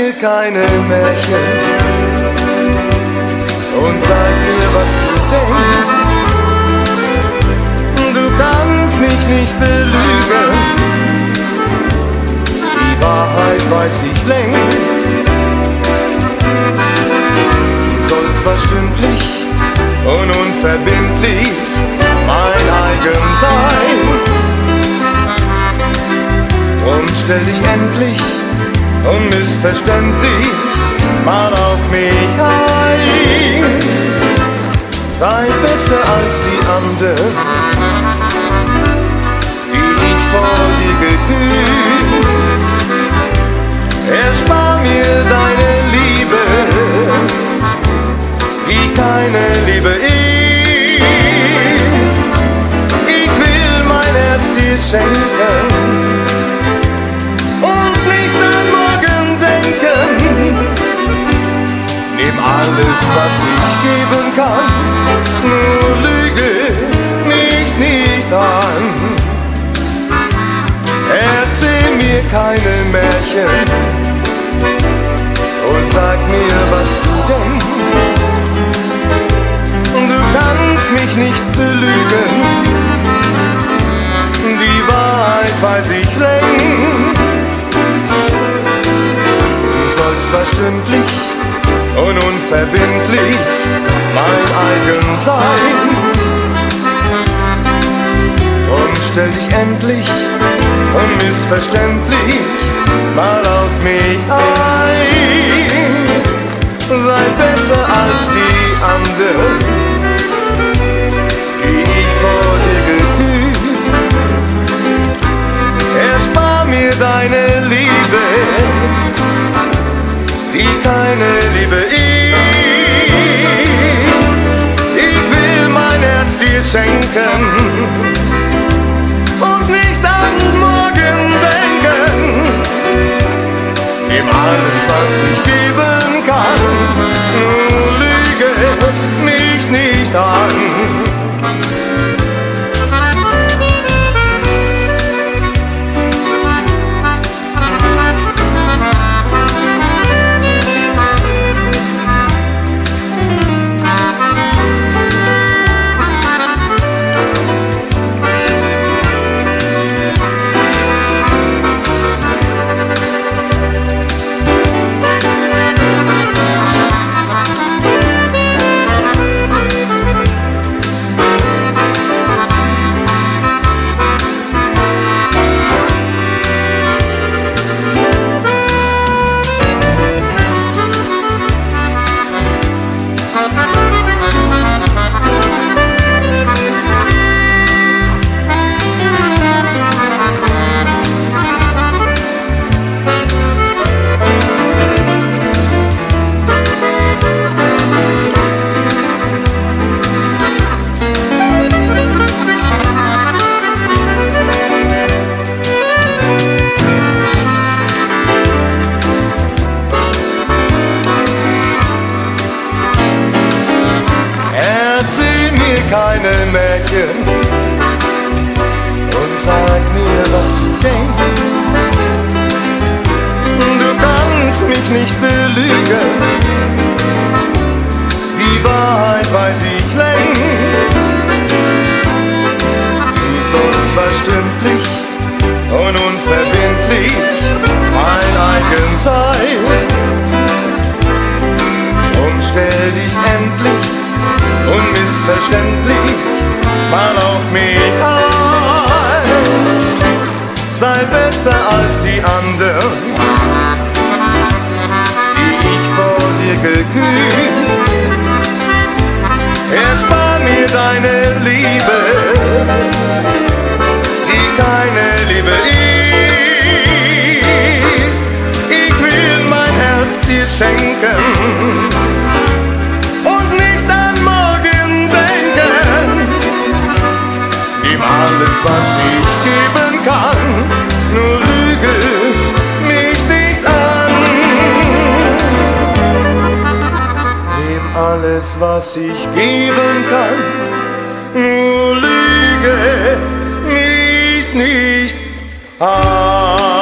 mir keine Märchen und sag mir, was du denkst. Du kannst mich nicht belügen, die Wahrheit weiß ich längst. Du sollst zwar stündlich und unverbindlich mein eigen sein, drum stell dich endlich unmissverständlich mal auf mich ein. Sei besser als die anderen, die ich vor dir geküsst. Erspar mir deine Liebe, die keine Liebe ist. Ich will mein Herz dir schenken und nicht an morgen denken. Nimm alles, was ich geben kann, nur lüge mich nicht an. Erzähl mir keine Märchen und sag mir, was du denkst. Du kannst mich nicht belügen, die Wahrheit weiß ich längst. Du sollst zwar stündlich und unverbindlich mein eigen sein, drum stell dich endlich unmissverständlich mal auf mich ein. Sei besser als die anderen, die ich vor dir geküsst. Erspar mir deine Liebe, die keine Liebe ist. Ich will mein Herz dir schenken und nicht an morgen denken. Nimm alles, was ich geben kann, nur lüge mich nicht an. Keine Märchen und sag mir, was du denkst. Du kannst mich nicht belügen, die Wahrheit weiß ich längst. Du sollst zwar stündlich und unverbindlich mein eigen sein, drum stell dich endlich unmissverständlich mal auf mich ein. Sei besser als die anderen, die ich vor dir geküsst. Erspar mir deine Liebe, die keine Liebe ist. Ich will mein Herz dir schenken und nicht an morgen denken. Nimm alles, was ich geben kann, nur lüge mich nicht an. Nimm alles, was ich geben kann, nur lüge mich nicht an.